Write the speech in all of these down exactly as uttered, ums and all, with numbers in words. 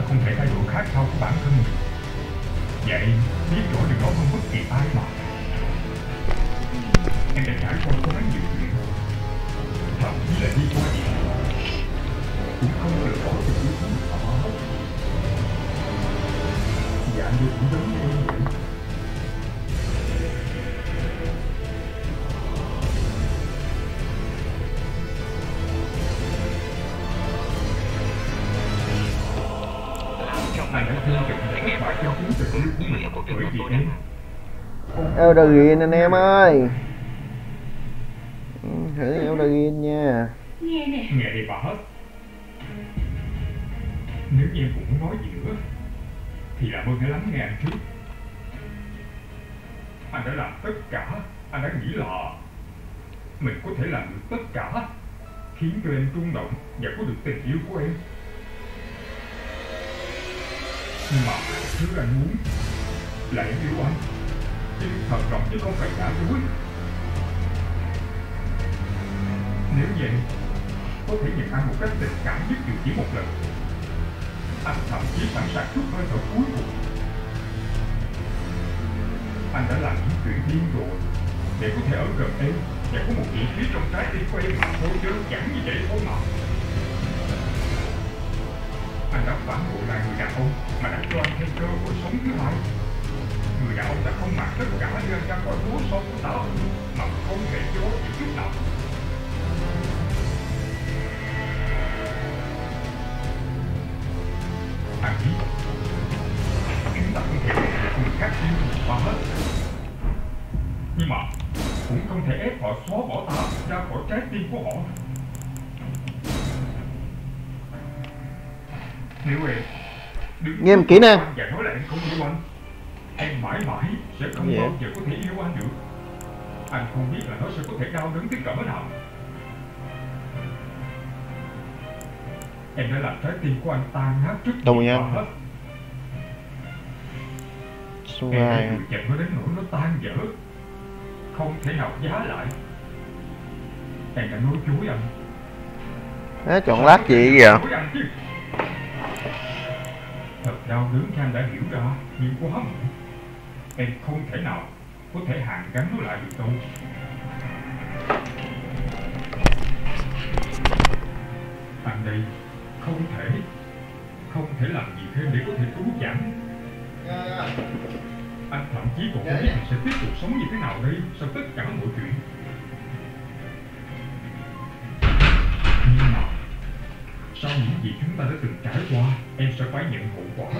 không thể thay đổi khát khao của bản thân mình. Vậy biết rõ điều đó không bất kỳ ai mà. Em đã trải qua quá nhiều chuyện, thậm chí là đi qua địa cũng không từ bỏ được yêu thương họ. Dạ anh cũng giống như em vậy. Eldraine anh em ơi, thử Eldraine nha. Nghe nè. Nghe đi bà hết. Nếu như em cũng muốn nói gì nữa thì làm ơn hãy lắng nghe anh trước. Anh đã làm tất cả. Anh đã nghĩ là mình có thể làm được tất cả, khiến cho em rung động và có được tình yêu của em. Nhưng mà thứ anh muốn là em yêu anh, yêu thật lòng chứ không phải giả dối. Nếu như em có thể nhận anh một cách tình cảm nhất dù chỉ một lần, anh thậm chí sẵn sàng chút hơi thở cuối cùng. Anh đã làm những chuyện điên rồ để có thể ở gần em và có một vị trí trong trái tim của em mà thôi, đơn giản như vậy thôi mà. Anh đã phản bội lại người đàn ông mà đã cho anh thêm cơ hội sống thứ hai. Người đàn ông đã không mặc tất cả đưa anh ra khỏi hố sâu của tao mà không hề cho chỉ chút nào. Anh biết chúng ta không thể người khác yêu mà hết, nhưng mà cũng không thể ép họ xóa bỏ ta ra khỏi trái tim của họ. Nếu em nghe em kỹ năng và nói là em không yêu anh, em mãi mãi sẽ không bao giờ có thể yêu anh được. Anh không biết là nó sẽ có thể đau đớn tới cỡ nào. Em đã làm trái tim của anh tan nát trước đồng ý hết. Em đã chịu chặt nó đến nỗi nó tan vỡ, không thể nào giá lại. Em đã nói dối anh. Đó, chọn lát gì vậy? Thật đau đớn khi anh đã hiểu ra, nhưng quá muộn. Em không thể nào có thể hàn gắn nó lại được đâu. Anh đây không thể, không thể làm gì thêm để có thể cứu vãn. Anh thậm chí còn không biết mình sẽ tiếp tục sống như thế nào đây sau tất cả mọi chuyện. Nhưng mà sau những gì chúng ta đã từng trải qua, em sẽ phải nhận hậu quả.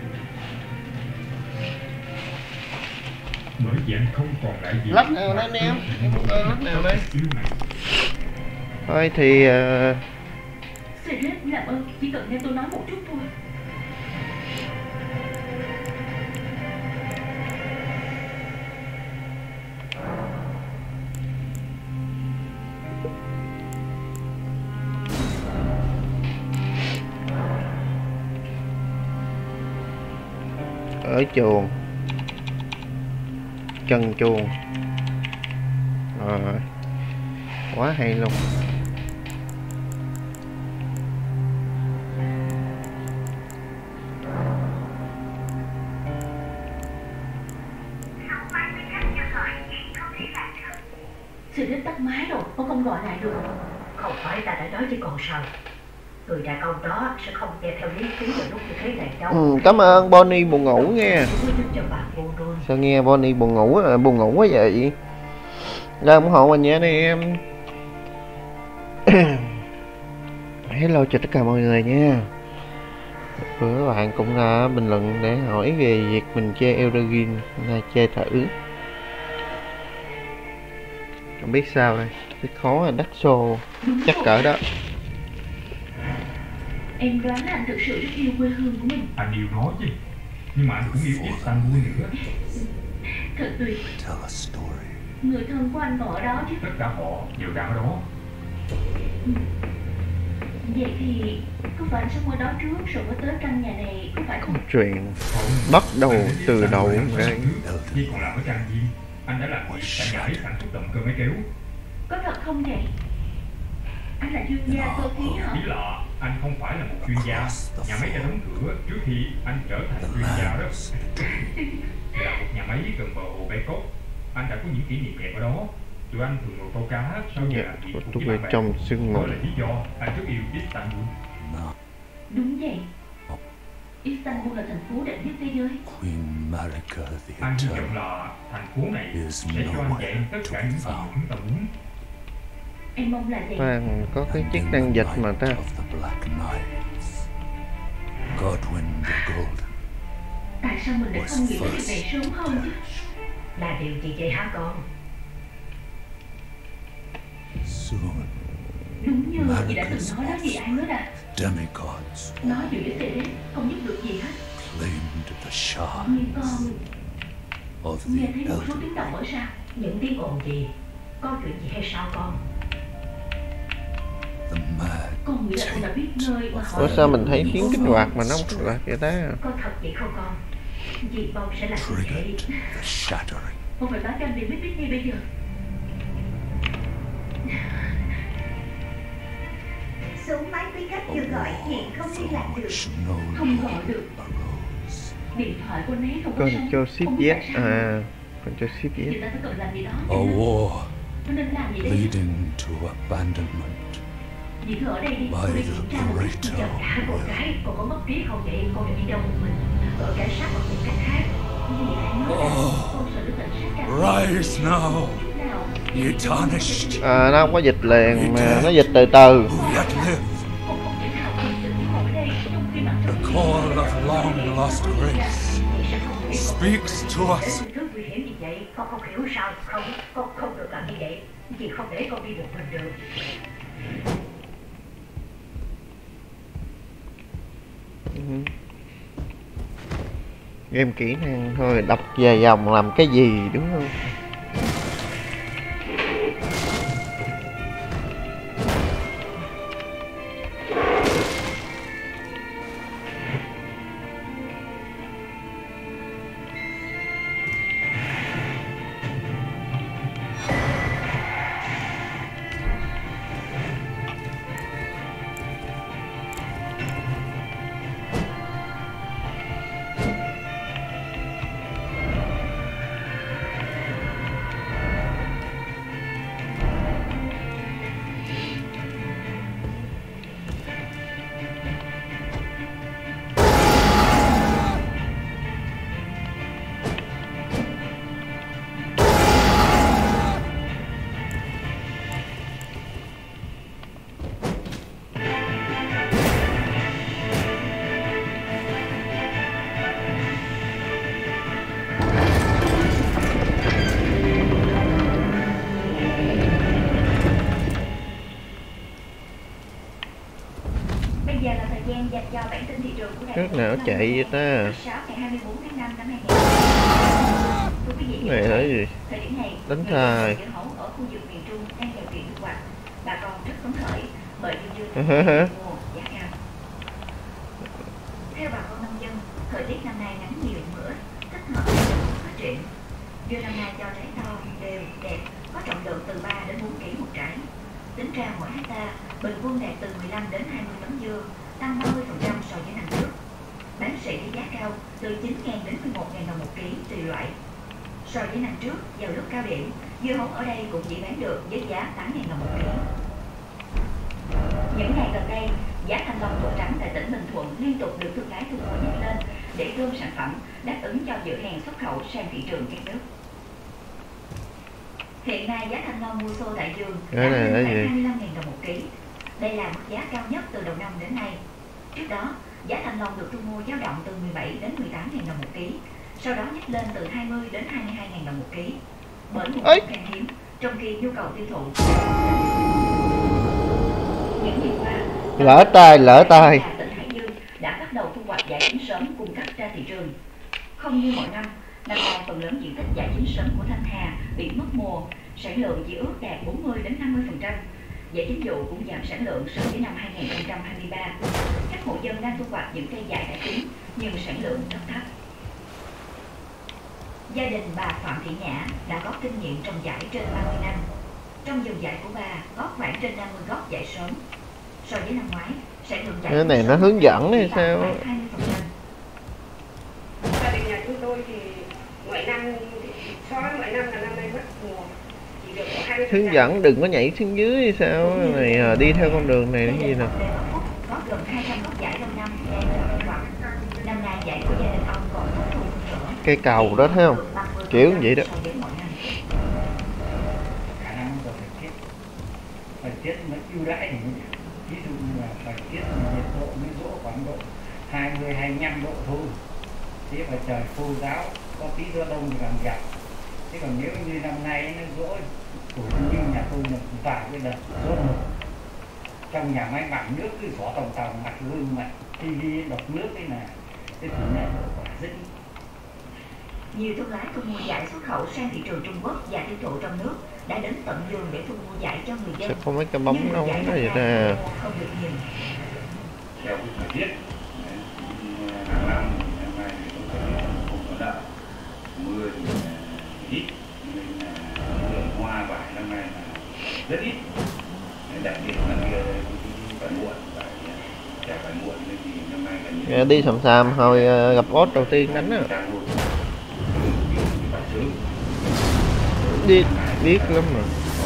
Bởi vì anh không còn lại gì. Lắc nào đó anh em, em muốn ơn lắc nào đây. Thôi thì uh... Sếp làm ơn, chỉ cần nghe tôi nói một chút thôi. Ở chuồng, chân chuồng rồi, quá hay luôn. Sự đến tắt máy rồi, ông không gọi lại được. Không phải ta đã nói với con sao, người đàn ông đó sẽ không nghe theo lý trí vào lúc như thế này đâu. Ừ, cảm ơn Bonnie buồn ngủ nghe. Sao nghe Bonnie buồn ngủ à, buồn ngủ quá vậy? Ra ủng hộ mình nha anh em. Hello cho tất cả mọi người nha. Bữa các bạn cũng uh, bình luận để hỏi về việc mình chơi Eldraine, uh, chơi thử. Không biết sao đây, cái khó là Dark Souls chắc cỡ đó. Em đoán là anh thực sự rất yêu quê hương của mình. Anh yêu nó chứ, nhưng mà anh cũng yêu Istanbul nữa. Thật tuyệt. Người thân của anh còn ở đó chứ? Tất cả họ đều đang ở đó. Ừ. Vậy thì có phải anh sống ở đó trước rồi mới tới căn nhà này có phải không? Chuyện bắt đầu từ đầu đây. Khi còn làm ở trang viên, anh đã làm việc tại nhà máy sản xuất động cơ máy kéo. Có thật không vậy? Anh là chuyên gia cơ khí hả? Ý là Anh không phải là một chuyên gia. Nhà máy đã đóng cửa trước khi anh trở thành chuyên gia đó. Là một nhà máy gần bờ hồ Bangkok. Anh đã có những kỷ niệm đẹp ở đó. Tụi anh thường ngồi câu cá sau giờ làm việc cùng với bạn bè. trong sương mù. Đó là lý do anh rất yêu Istanbul. Đúng vậy. Istanbul là thành phố đẹp nhất thế giới. Queen Marika the Anh hy vọng Eternal là thành phố này is sẽ cho anh dạy tất nowhere cả to những be gì found. chúng ta muốn. Em mong là gì? Vàng có cái chức In năng the dịch mà night ta. of the Black Knights, Godwin the Golden Tại sao mình lại không nghĩ đến việc này sớm hơn chứ? Là điều gì vậy hả con? soon Đúng như chị đã từng nói đó gì ai nữa à? demigods Nói dù với Ceres không giúp được gì hết. claimed the shards Nhưng con of nghe the thấy một số elder. tiếng động ở sau. Những tiếng ồn gì? Có chuyện gì hay sao con? The mad Con nghĩ là con đã biết nơi mà họ... Ủa sao mình thấy tiếng kích hoạt mà nó không kích hoạt vậy ta? Có thật vậy không con? Dì Bông sẽ làm cụ thể đi. triggered the shattering. Con phải báo cho anh biết biết ngay bây giờ. Số máy quy cách vừa gọi hiện không liên lạc được. Which no Không gọi longer được. arose. Điện thoại của anh ấy không có Còn sóng. cho ship Không biết Z. tại sao. À, còn cho ship Z. Người ta phải cần làm gì đó. A war Nó nên làm gì đây? leading to abandonment. Dì cứ ở đây đi. By Cô đi the kiểm tra một chút. greater Chào cả con gái, con có mất trí không vậy? Con đi đâu một mình? Ở cảnh sát hoặc những cách khác? Dì hãy nói là Oh. con sợ được cảnh sát càng Rise now, chút nào. ye tarnished, À, nó không có dịch liền mà nó dịch từ từ. who yet live. Con không thể nào không sự hội đây trong khi mặt The trong call of long lost grace speaks to us. Đến thứ nguy hiểm như vậy, con không hiểu sao không? Con không được làm như vậy. Dì không để con đi một mình được. Ừ. Game kỹ năng thôi, đọc vài dòng làm cái gì đúng không? Bây giờ là thời gian dành cho bản tin thị trường của Nước nào chạy vậy ta? sáu ngày hai mươi bốn tháng năm năm hai nghìn không trăm Thưa quý vị, Cái này là gì? thời điểm này, Đánh người thai. dân dưa hấu ở khu vực miền Trung đang vào chuyện thu hoạch. Bà con rất phấn khởi bởi dưa dưa Uh-huh. mua giá cao. Theo bà con nông dân, thời tiết năm nay nắng nhiều mưa ít, thích hợp cho sự phát triển. Dưa năm nay cho trái to, đều, đẹp, có trọng lượng từ ba đến bốn ki lô gam một trái. Tính ra mỗi hecta bình quân đạt từ mười lăm đến hai mươi tấn dưa, tăng ba mươi phần trăm so với năm trước. Bán sỉ với giá cao từ chín nghìn đến mười một nghìn đồng một ký tùy loại. So với năm trước, vào lúc cao điểm, dưa hấu ở đây cũng chỉ bán được với giá tám nghìn đồng một ký. Những ngày gần đây, giá thanh long ruột trắng tại tỉnh Bình Thuận liên tục được thương lái thu mua nhắc lên để gom sản phẩm đáp ứng cho dự hàng xuất khẩu sang thị trường các nước. Hiện nay giá thanh long mua xô tại vườn đã Cái này lên là khoảng gì? hai mươi lăm nghìn đồng một ký. Đây là mức giá cao nhất từ đầu năm đến nay. Trước đó, giá thanh long được thu mua dao động từ mười bảy đến mười tám nghìn đồng một ký, sau đó nhích lên từ hai mươi đến hai mươi hai nghìn đồng một ký. Bởi nguồn Ấy! cung khan hiếm, trong khi nhu cầu tiêu thụ. Những ngày qua, Lỡ tay, lỡ tay. tỉnh Hải Dương đã bắt đầu thu hoạch vải chín sớm cung cấp ra thị trường. Không như mọi năm, năm nay phần lớn diện tích vải chín sớm của Thanh Hà bị mất mùa, sản lượng chỉ ước đạt bốn mươi đến năm mươi phần trăm. Vải chính vụ cũng giảm sản lượng so với năm hai nghìn không trăm hai mươi ba. Các hộ dân đang thu hoạch những cây vải đã chín nhưng sản lượng rất thấp. Gia đình bà Phạm Thị Nhã đã có kinh nghiệm trồng vải trên ba mươi năm. Trong vườn vải của bà có khoảng trên năm mươi gốc vải sớm. So với năm ngoái, Sản lượng giải Cái này nó hướng dẫn hay sao? hai mươi phần trăm. Gia đình nhà chúng tôi thì mỗi năm so với mỗi năm là năm nay mất mùa chỉ được có hai mươi phần trăm. Hướng dẫn đừng có nhảy xuống dưới hay sao? Này à, đi theo con đường này cái gì nè. Có gần hai trăm gốc giải lâu năm đang chờ thu hoạch. Năm nay giải của gia đình ông còn thất thu nữa. Cây cầu đó thấy không? Kiểu như vậy đó. Khả năng của thời tiết thời tiết nó ưu đãi thì ví dụ như là thời tiết nhiệt độ mới dỗ khoảng độ hai mươi hai mươi lăm độ thôi, thế mà trời khô ráo có tí gió đông thì làm chặt. Thế còn nếu như năm nay nó dỗ của như nhà tôi là vài cái đợt gió một trong nhà máy bằng nước cứ xỏ tòng tòng mặt gương mặt tivi đọc nước ấy là cái tỷ lệ hiệu quả rất ít. Nhiều thương lái thu mua giải xuất khẩu sang thị trường Trung Quốc và tiêu thụ trong nước đã đến tận vườn để thu mua giải cho người dân. Sẽ có mấy cái bóng Nhưng nó giải nó vậy năm nè. nay không được nhiều. Theo cái thời tiết hàng năm thì năm nay thì có thể không có đợi mưa thì ít nên là lượng hoa vải năm nay là rất ít, đặc biệt là cái phải muộn phải chả phải muộn nên thì năm nay là Nghe đi sầm sàm hồi ờ, gặp ốt đầu tiên đánh á. Đi biết lắm mà.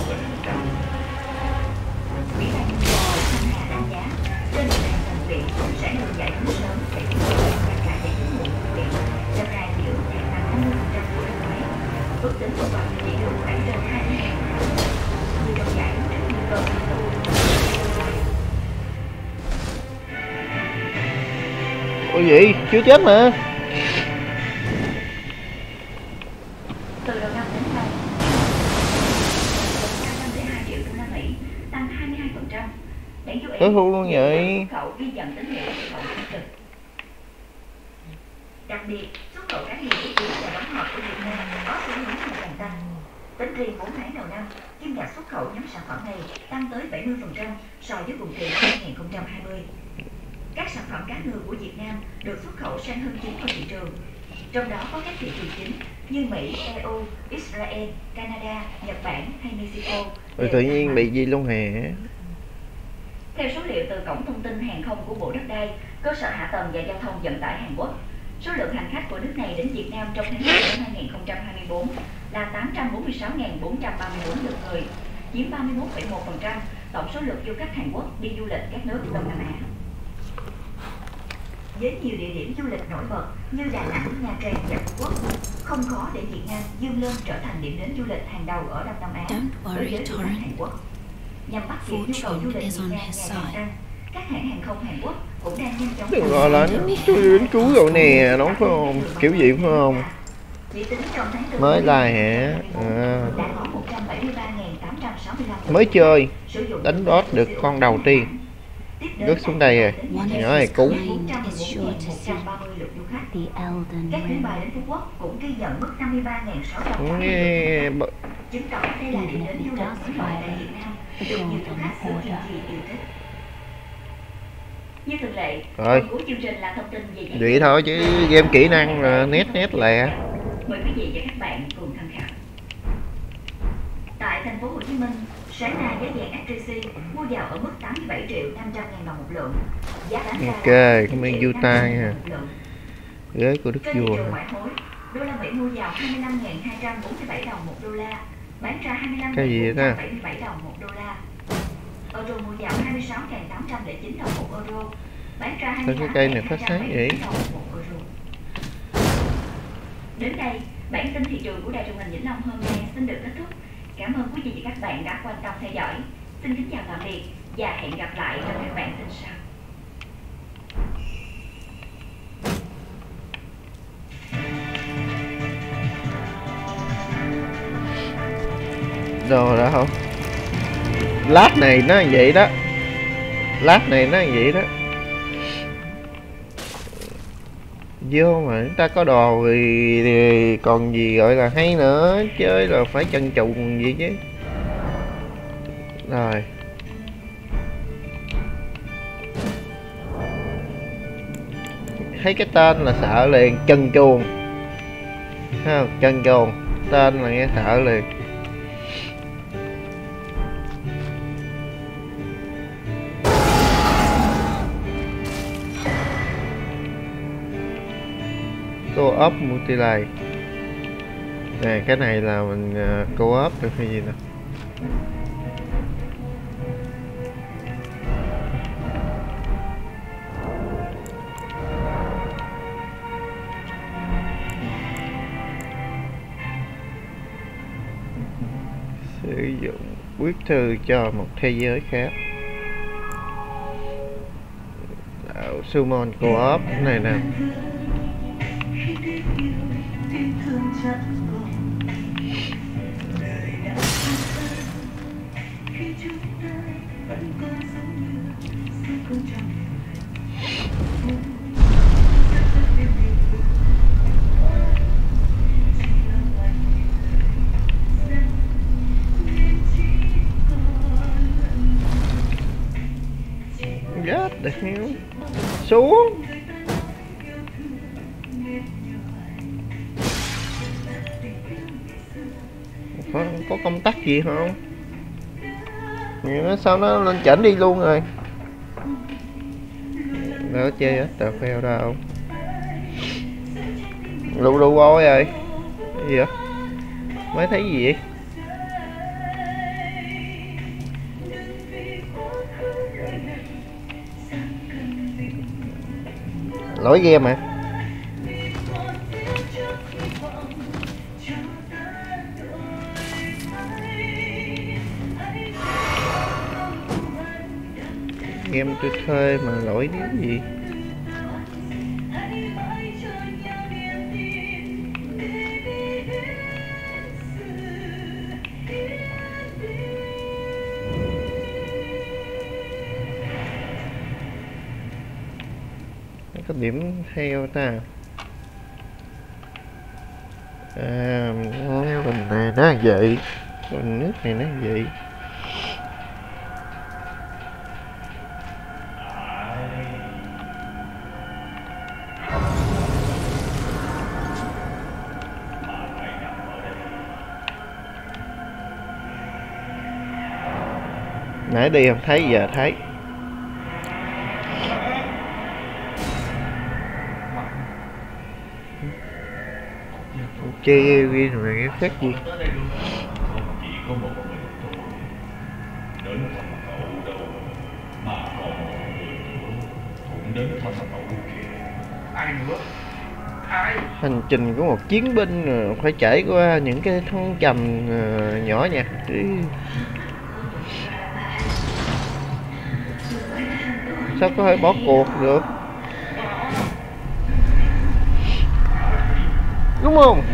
Ủy ban nhân dân tỉnh Thanh Hà đánh giá trên địa bàn toàn huyện sản lượng giải cứu sớm sẽ tiếp tục tăng cả giải cứu muộn của huyện. Năm nay chỉ ước đạt tăng năm mươi phần trăm của năm ngoái. Ước tính thu hoạch chỉ được khoảng trên hai mươi nghìn tấn. Người trồng giải trước nguy cơ bị tụ. Ôi gì? Chưa chết mà. Từ đầu năm đến nay, hai trăm lẻ hai triệu đô la Mỹ, tăng hai mươi hai phần trăm. Đáng chú ý, Tối thu luôn vậy. xuất khẩu ghi nhận tín hiệu xuất khẩu tích cực. Đặc biệt, xuất khẩu cá ngừ ước tính và đóng hộp của Việt Nam có xu hướng ngày càng tăng. Tính riêng bốn tháng đầu năm, kim ngạch xuất khẩu nhóm sản phẩm này tăng tới bảy mươi phần trăm so với cùng kỳ năm hai nghìn không trăm hai mươi. Các sản phẩm cá ngừ của Việt Nam được xuất khẩu sang hơn chín mươi thị trường. Trong đó có các thị trường chính như Mỹ, e u, Israel, Canada, Nhật Bản hay Mexico. Rồi tự nhiên bị gì luôn hè. Theo số liệu từ Cổng Thông tin Hàng không của Bộ Đất đai, Cơ sở Hạ tầng và Giao thông Vận tải Hàn Quốc, số lượng hành khách của nước này đến Việt Nam trong tháng một năm hai nghìn không trăm hai mươi tư là tám trăm bốn mươi sáu nghìn bốn trăm ba mươi tư lượt người, chiếm ba mươi mốt phẩy một phần trăm tổng số lượt du khách Hàn Quốc đi du lịch các nước Đông Nam Á. Với nhiều địa điểm du lịch nổi bật như Đà Nẵng, Nha Trang và Phú Quốc, không khó để Việt Nam vươn lên trở thành điểm đến du lịch hàng đầu ở Đông Nam Á đối với du khách Hàn Quốc. Nhằm bắt kịp nhu cầu du lịch Việt Nam ngày càng tăng, các hãng hàng không Hàn Quốc cũng đang nhanh chóng Đừng lo lắng, tôi đến cứu rồi nè, đúng phải không? Kiểu gì phải không? Mới like hả? À. Mới chơi, đánh boss được con đầu tiên. Rớt xuống đây rồi, nhỏ này cú. Các chuyến bay đến Phú Quốc cũng ghi nhận mức năm mươi ba nghìn sáu trăm Nghe... chứng tỏ đây là điểm đến du lịch mới nổi tại Việt Nam, được nhiều du khách xứ Kiên Trì yêu thích. Như thường lệ, rồi cuối chương trình là thông tin về giải vậy thôi chứ game kỹ năng là nét nét lẹ. Mời quý vị và các bạn cùng tham khảo. Tại thành phố Hồ Chí Minh, sáng nay giá vàng ét gi xê mua vào ở mức tám mươi bảy triệu năm trăm ngàn đồng một lượng. Giá bán ra Ok, cảm ơn Utah nha. Ghế của Đức trên thị Vua. trường ngoại hối, đô la Mỹ mua vào hai mươi lăm nghìn hai trăm bốn mươi bảy đồng một đô la, bán ra hai mươi lăm nghìn bốn trăm bảy mươi bảy đồng một đô la. Euro mua vào hai mươi sáu nghìn tám trăm lẻ chín đồng một euro, bán ra hai mươi tám nghìn hai trăm bảy mươi bảy đồng một euro. Đến đây, bản tin thị trường của Đài truyền hình Vĩnh Long hôm nay xin được kết thúc. Cảm ơn quý vị và các bạn đã quan tâm theo dõi. Xin kính chào tạm biệt và hẹn gặp lại trong các bản tin sau. Đồ đó không? Lát này nó vậy đó. Lát này nó vậy đó. Vô mà chúng ta có đồ thì, thì còn gì gọi là hay nữa. Chơi là phải chân trùng gì chứ. Rồi. Thấy cái tên là sợ liền. Chân chuồng. Thấy không? Chân chuồng. Tên là nghe sợ liền. Co-op multiplayer. Nè cái này là mình uh, co-op được hay gì nè. Sử dụng viết thư cho một thế giới khác. Đạo Summon Co-op này nè. God the hell. Xuống. Có, có công tắc gì không? Sao nó lên chỉnh đi luôn rồi. Nó chơi hết tờ phèo đâu. Lù lù bôi rồi. Cái gì vậy? Mới thấy gì vậy? Lỗi game mà. Game tôi thuê mà lỗi cái gì? Có điểm theo ta. À, bình này nó vậy, bình nước này nó vậy. Nãy đi không thấy, giờ thấy. Chơi ghi rồi cái khác gì? Chỉ có một mình thôi. Đến thăm cậu đâu mà còn một người nữa cũng đến thăm cậu kìa. Ai nữa? Ai? Hành trình của một chiến binh phải trải qua những cái thăng trầm uh, nhỏ nhặt. Sao có thể bỏ cuộc được? Đúng không?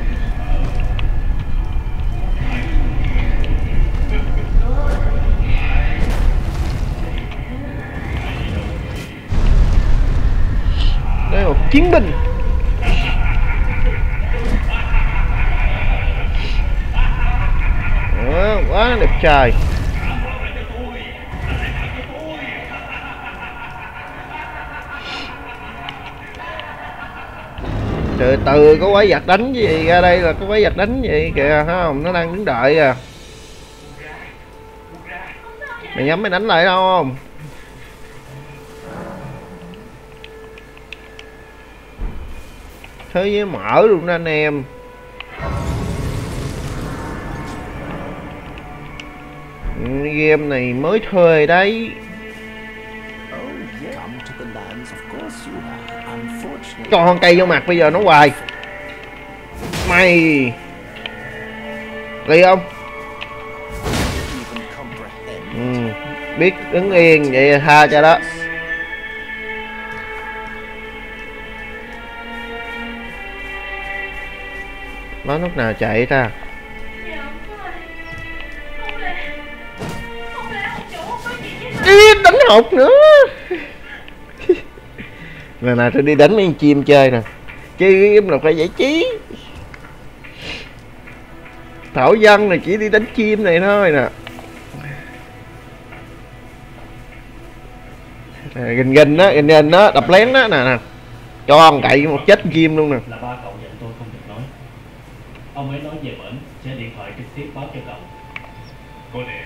Đây là một chiến binh. Đó, quá đẹp trai. Từ từ có quái vật đánh gì ra đây, là có quái vật đánh gì kìa, thấy không? Nó đang đứng đợi kìa. Mày nhắm mày đánh lại đâu không? Thế giới mở luôn đó anh em. Game này mới thuê đấy. Cho con cây vô mặt bây giờ nó hoài. Mày đi không? Ừ, biết đứng yên vậy tha cho đó. Nó lúc nào chạy ta? Đi đánh hột nữa. Lần nào tôi đi đánh mấy con chim chơi nè. Chơi game là phải giải trí. Thảo dân này chỉ đi đánh chim này thôi nè. À, gình gình đó, gình gình đó, đập lén đó nè nè. Cho con cậy một chết chim luôn nè. Là ba cậu dặn tôi không được nói. Ông ấy nói về bển sẽ điện thoại trực tiếp báo cho cậu. Cô nè.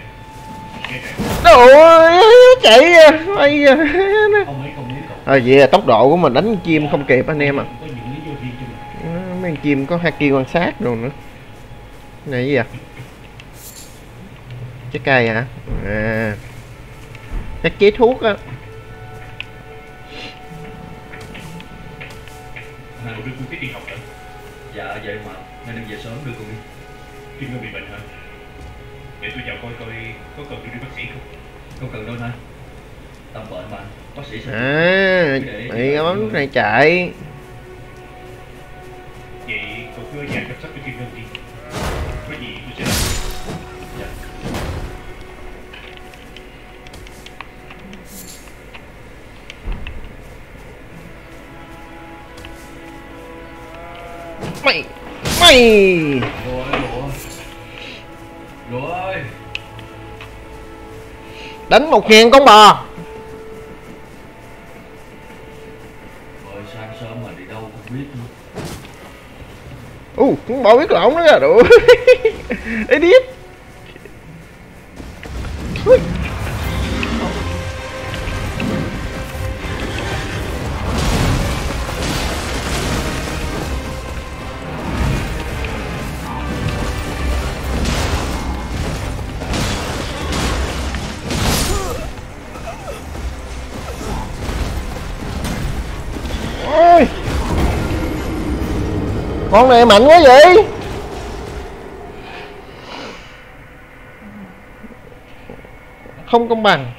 Trời chạy mày. Ông ấy không muốn cậu. À, vậy là tốc độ của mình đánh chim không kịp anh em à. Có những lý do riêng cho mình. Mấy con chim có haki quan sát rồi nữa. Cái này gì vậy? Trái cây hả? À, chắc chế thuốc á. Này đưa cô Tuyết đi học hả? Dạ vậy mà, nên em về sớm đưa cô đi. Kim Ngân bị bệnh hả? Để tôi vào coi coi có cần đi bác sĩ không? Không cần đâu anh. Tâm bệnh mà, bác sĩ sẽ... À, bị cái bóng này chạy. Vậy cậu cứ ở nhà chăm sóc cho Kim Ngân đi. Có gì tôi sẽ làm. Dạ. Mày mày Lụa ơi, lụa lụa ơi, đánh một ngàn con bò. rồi sáng sớm mà đi đâu không biết nữa. U con bò biết lộn nữa rồi. Idiot. Ôi, con này mạnh quá vậy. Không công bằng.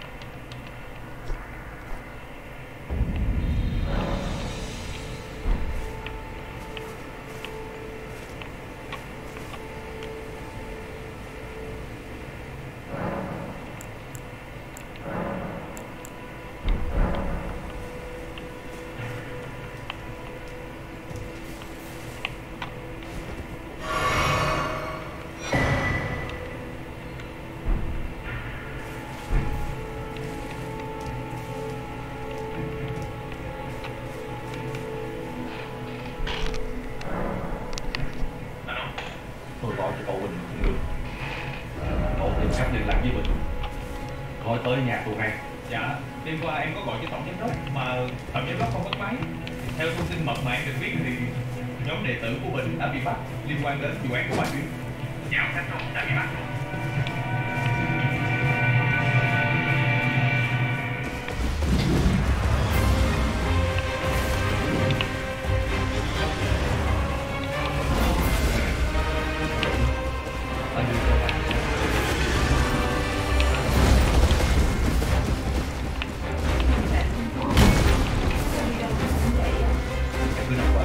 Tôi gọi cho cậu Bình cũng được. Cậu tìm cách liên lạc với Bình, gọi tới nhà tôi ngay. Dạ, đêm qua em có gọi cho tổng giám đốc mà tổng giám đốc không bắt máy. Theo thông tin mật mà em được biết thì nhóm đệ tử của Bình đã bị bắt liên quan đến vụ án của bà Duyên. Dạ, Thanh Trung đã bị bắt. Anh đưa cho bạn. Em cứ nằm qua.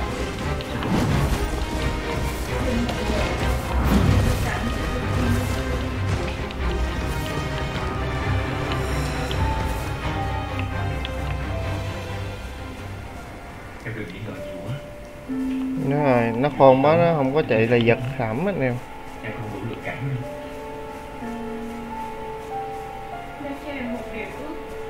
Em đừng nghĩ ngợi nhiều quá. Nó rồi, nó khôn quá, nó không có chạy là giật khẩm anh em. Em không đủ lực cản nữa. Đã cho em một điều ước.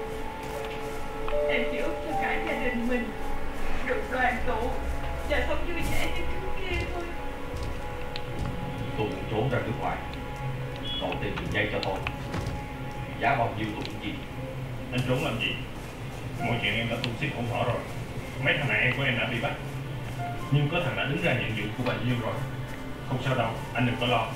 Em chỉ ước cho cả gia đình mình được đoàn tụ và sống vui vẻ như trước kia thôi. Tôi muốn trốn ra nước ngoài. Cậu tìm đường dây cho tôi. Giá bao nhiêu tôi cũng gì. Anh trốn làm gì? Mọi chuyện em đã thu xếp ổn thỏa rồi. Mấy thằng này em của em đã bị bắt. Nhưng có thằng đã đứng ra nhận vụ của bà Diêu rồi. Không sao đâu, anh đừng có lo.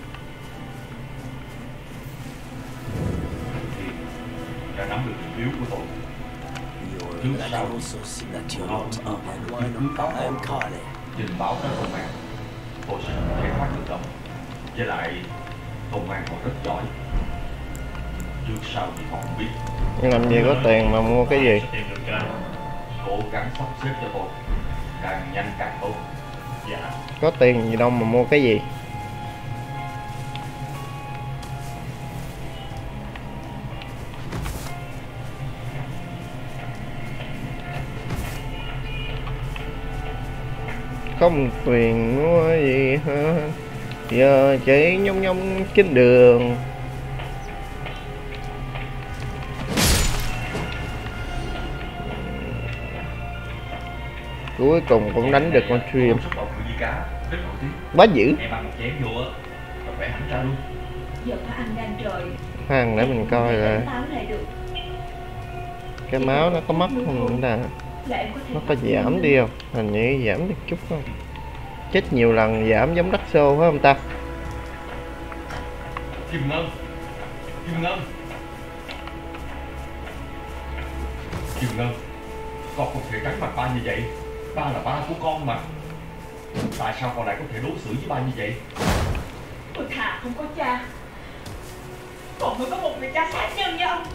Thì đã nắm được điểm yếu của tôi. Trước sau họ cũng cứ báo tôi trình báo tới công an. Tôi sẽ khai thác được đâu. Với lại công an họ rất giỏi. Trước sau thì họ không biết. Làm gì có tiền mà mua cái gì. Tìm được cho anh. Cố gắng sắp xếp cho tôi. Càng nhanh càng tốt. Dạ. Có tiền gì đâu mà mua cái gì. Không tiền mua gì hết. Giờ chỉ nhông nhông trên đường. Cuối cùng cũng đánh được con stream. Quá dữ. Em ăn một chén vô á, rồi khỏe hẳn ra luôn. Giờ có ăn đang trời. Khoan để mình coi là Táo lại được. cái máu nó có mất không nè. Là em có thể Nó có giảm đi không? Hình như giảm được chút không? chết nhiều lần giảm giống Dark Souls phải không ta? Kim Ngân, Kim Ngân, Kim Ngân, con không thể tránh mặt ba như vậy. Ba là ba của con mà. Tại sao con lại có thể đối xử với ba như vậy? Tôi thà không có cha, còn mới có một người cha sát nhân như ông.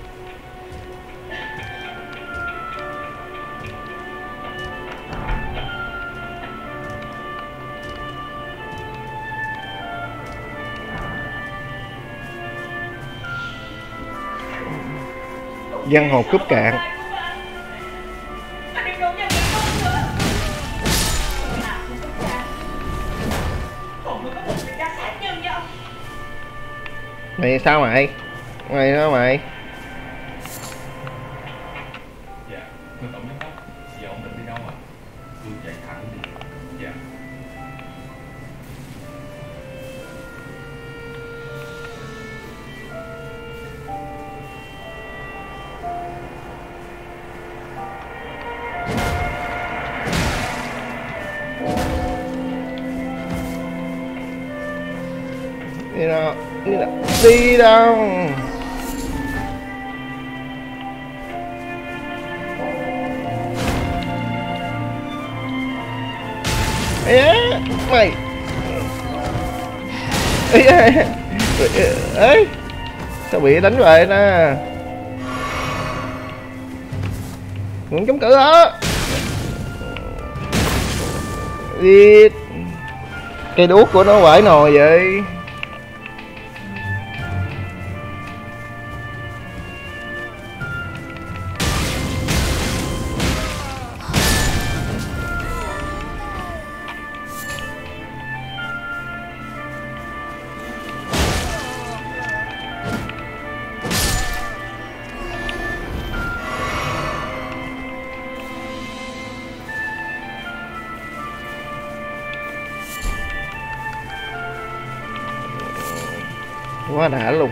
Giang hồ cướp cạn. Anh đừng đụng vào người con nữa. Tôi thà không có cha, còn mới có một người cha sát nhân như ông. Mày sao mày? Mày sao mày? Dạ, thưa tổng giám đốc, giờ ông định đi đâu ạ? Tôi chạy thẳng đi. Dạ. Đi đâu? Đi đâu? Đi đâu? Ê á, mày. Ê á. Ê. Sao bị đánh vậy nè? Muốn chống cự đó. Đi. Cây đuốc của nó quải nồi vậy. Quá đã luôn.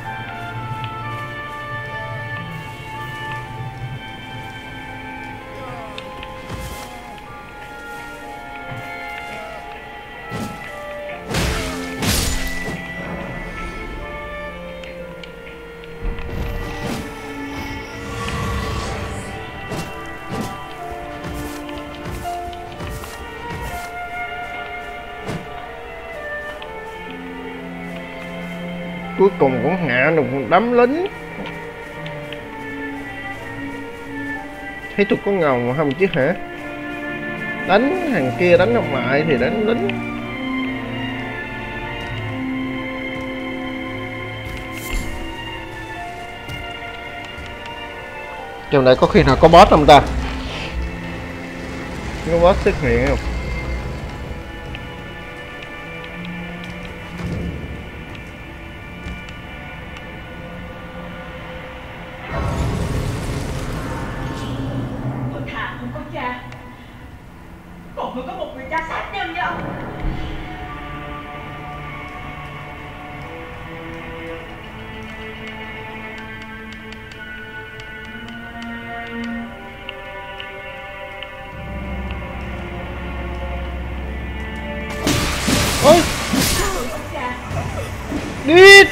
Cuối cùng cũng hạ được một đám lính. Thấy tôi có ngầu không chứ hả? Đánh thằng kia đánh không lại thì đánh lính. Trong đây có khi nào có boss không ta? Có boss xuất hiện không? Còn mới có một người cha sát nhân như ông. Ôi đi.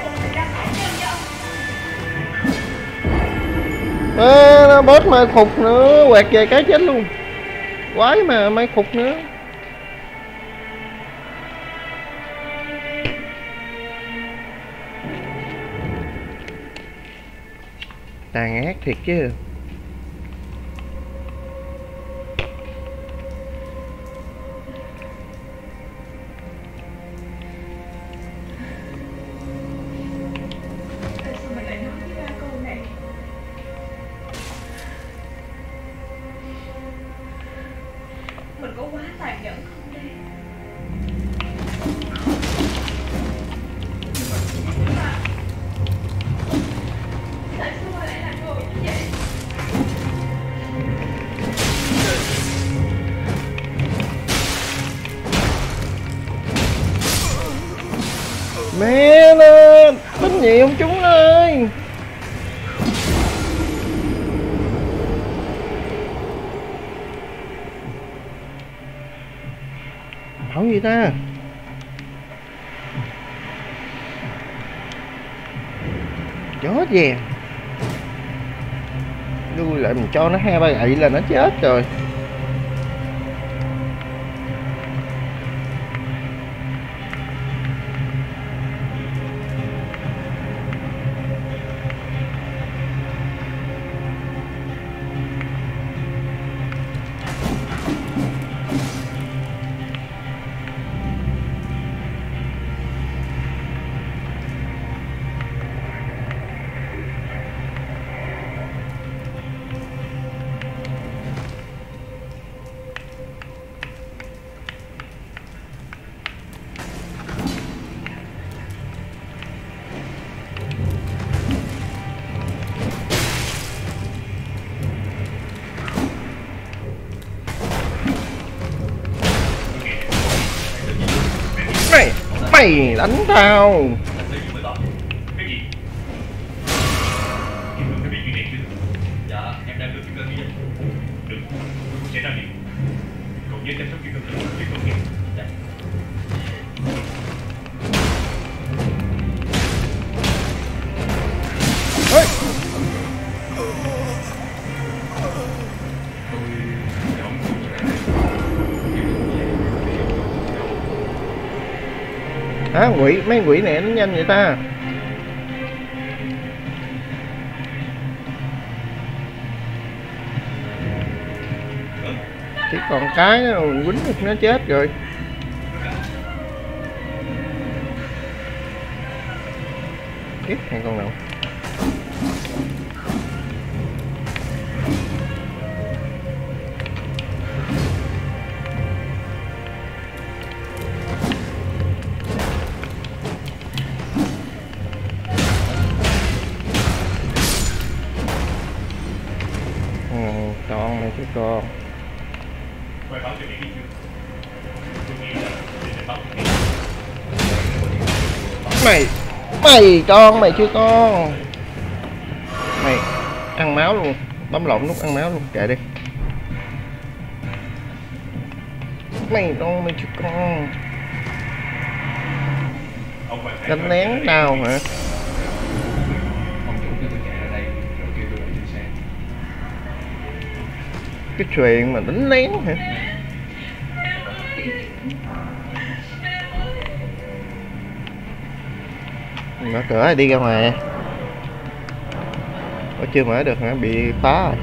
Ê, nó boss mai khục nữa, quẹt về cái chết luôn. Quái mà mai khục nữa. Tàn ác thiệt chứ. Mình có quá tàn nhẫn không đây? Tại sao lại làm người như vậy? Mẹ lên, đánh nhiều không chúng ơi. ảo vậy ta? Chó về lui lại mình cho nó hai ba gậy là nó chết rồi. Mày, mày đánh tao. Cái gì? Kim Luân phải biết chuyện này chứ? Dạ, em đang được Kim Luân đi. Được, tôi sẽ ra liền. Cậu nhớ chăm sóc Kim Luân cho cậu nghe. Dạ. Ôi. À, quỷ, mấy quỷ này nó nhanh vậy ta. Chỉ còn cái nó mình quýnh được nó chết rồi. Tiếp hay con nào? Con này chứ con. Mày, mày con mày chứ con. Mày ăn máu luôn, bấm lộn nút ăn máu luôn, kệ đi. Mày con mày chứ con. Đánh lén nào hả? Cái chuyện mà đánh lén hả? Mở cửa đi ra ngoài. Ủa chưa mở được hả? Bị phá rồi.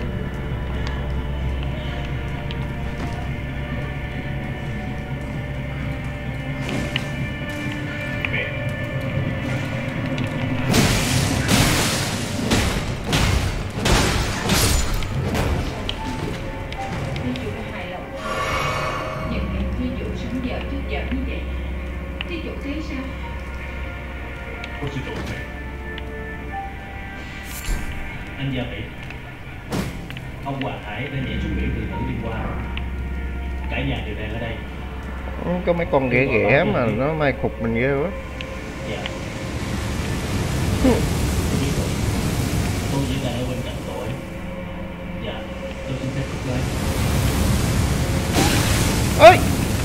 Anh Gia Mỹ, ông Hoàng Hải đã nhảy xuống biển từ tử đi qua. Cả nhà đều đang ở đây. Có mấy con ghẻ ghẻ mà nó mai khục mình ghê quá. Dạ. Tôi chỉ đang ở bên cạnh tội. Dạ, tôi xin phép cút lên. Ơi.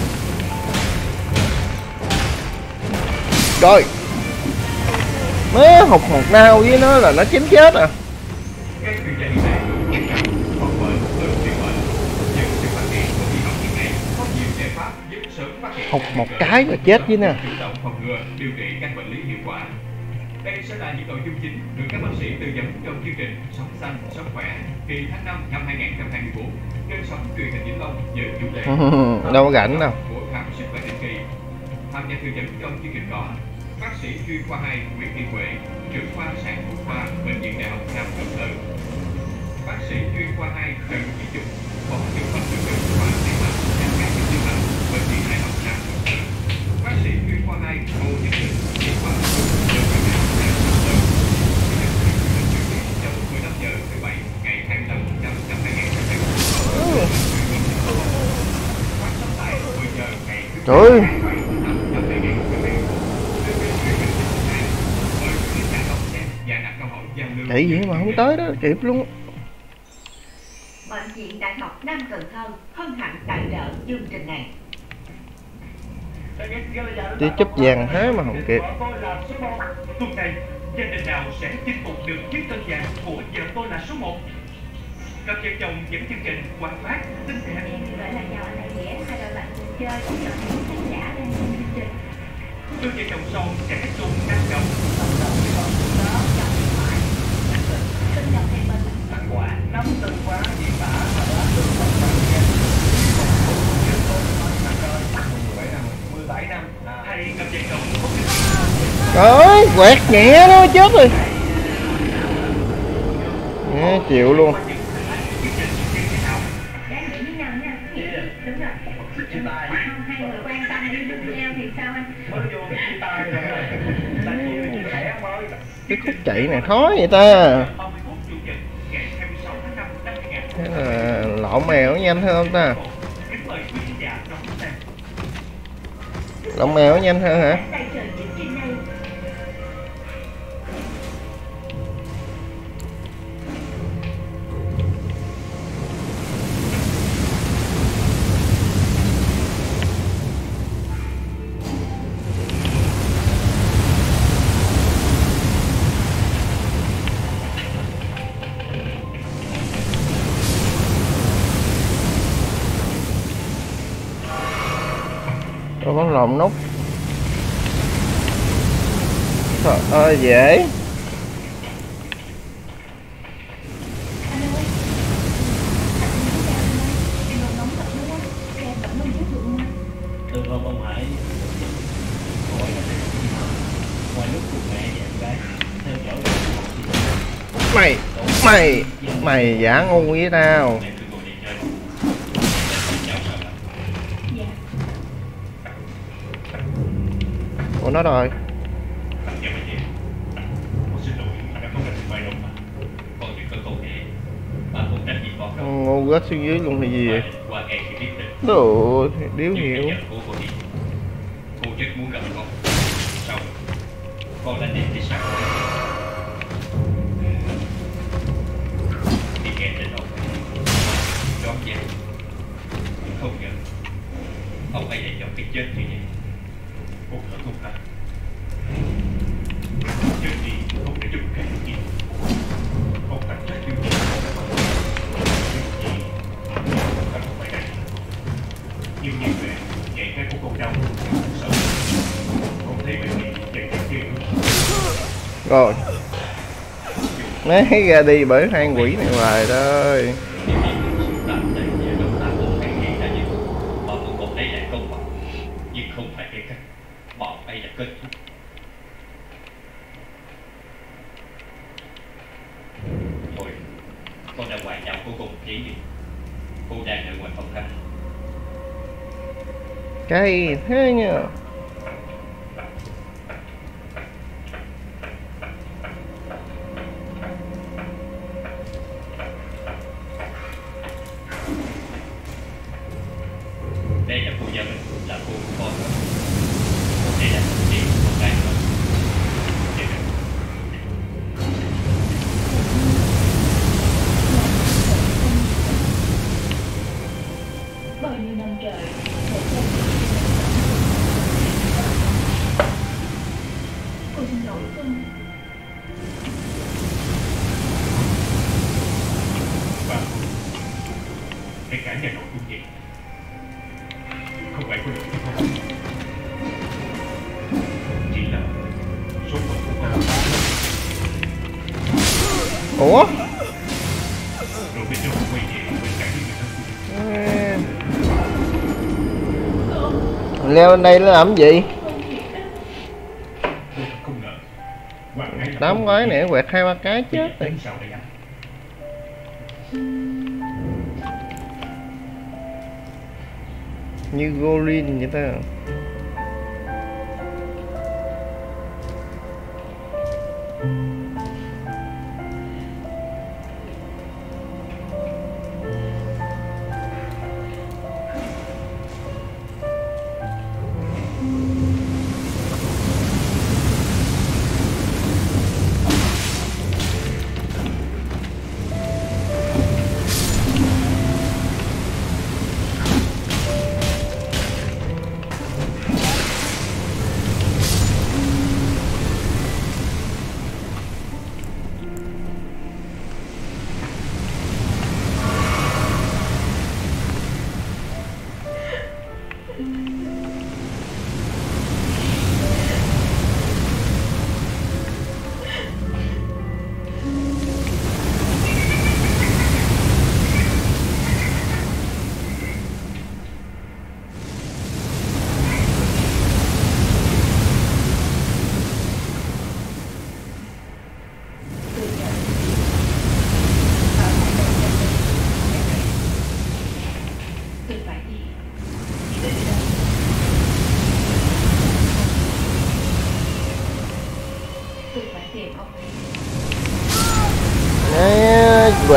Rồi. Mới hụt một nao với nó là nó chém chết à. Các chuyên gia y tế chắc chắn phòng bệnh từ truyền bệnh, nhưng sự phát hiện của y học hiện nay có nhiều giải pháp giúp sớm phát hiện hụt một cái mà chết với nè. chủ động phòng ngừa, điều trị các bệnh lý hiệu quả. Đây sẽ là những nội dung chính được các bác sĩ tư vấn trong chương trình Sống xanh, sống khỏe kỳ tháng năm năm hai nghìn không trăm hai mươi tư trên sóng truyền hình Vĩnh Long với chủ đề đâu có rảnh đâu. Của khám sức khỏe định kỳ. Tham gia tư vấn trong chương trình có bác sĩ chuyên khoa hai Nguyễn Thị Huệ, trưởng khoa sản phụ khoa bệnh viện Đại học Nam Cần Thơ, bác sĩ chuyên khoa hai Trần Chí Dục, phó trưởng khoa trưởng khoa tim mạch và các bệnh tim mạch bệnh viện Đại học Nam Cần Thơ, bác sĩ chuyên khoa hai Ngô Nhật Định, trưởng khoa bệnh viện Đại học Nam Cần Thơ. Trong mười lăm giờ thứ bảy ngày hai mươi lăm tháng năm năm hai nghìn không trăm hai mươi tư. Phát sóng lại mười giờ ngày thứ Trời ơi. Chạy gì mà không tới đó kịp luôn. Bệnh viện Đại học Nam Cần Thơ hân hạnh tài trợ chương trình này. tí chút vàng thế mà không kịp. Tuần này gia đình nào sẽ chinh phục được chiếc cân vàng của vợ tôi là số một. Cặp vợ chồng dẫn chương trình Hoàng Phát xinh đẹp. Vậy là nhờ này vẽ hai đôi bạn cùng chơi cũng được những khán giả đang xem chương trình. Đôi vợ chồng son sẽ cùng năng động. Xin đọc thầy mình. Tặng quà năm từ khóa diễn tả và đã được một phần tiền mười bảy năm. Hay cặp vợ chồng không Trời ơi, quẹt nhẹ nó chết rồi. Nghe chịu luôn. Đáng nghĩ với nhau nha. Đúng rồi. Không hai người quan tâm đi với nhau thì sao anh? Mới vô cái chia tay rồi. Tại vì mình khỏe mới. Cái khúc chạy này khó vậy ta. Thế là lộn mèo nhanh hơn không ta? Lộn mèo nhanh hơn hả? Tay trời chương trình này. Tôi có lồng nút. Trời ơi dễ. Từ hôm ông Hải hỏi là ngoài lúc của mẹ và em gái theo dõi Mày, mày, mày giả ngu với tao. Ủa nó rồi. Ngu rớt xuống dưới luôn hay gì vậy? Đồ điếu hiệu. Cô rất muốn gặp con. Sao? Con đã tìm thấy sao? Đi nghe tên ông. Rõ ràng. Không ngờ ông ấy lại chọn cái chết như vậy. Cô thở không ta. Chết đi không để dùng cái gì. Ông ta chết như vậy. Ta không phải đây. Nhưng như vậy vậy cái của cô đâu sợ không thấy bệnh gì chạy cái kia. Rồi. Lấy ra đi bởi hang quỷ này hoài thôi. Bọn tụi con đấy là công bằng, nhưng không phải cái cách. Bọn ấy là kết thúc. Thôi, con đã hoài nhau của cùng chỉ đi. Cô đang ở ngoài phòng khách. Cái thế nhờ. Đây là cô gia mình, là cô của con. Đây là chị của con gái của con. Bao nhiêu năm trời. Cô xin lỗi con. Và ngay cả nhà nội cũng vậy. Không phải có lỗi của con. Chỉ là số phận của con. Ủa? Rồi bên trong quay về bên cạnh những người thân của mình. Leo lên đây nó làm gì? Tôi không ngờ. Hoàng Hải là Tám con quái người nè, quẹt hai ba cái bị chết rồi. tính sao đây anh? Như Gorin vậy ta.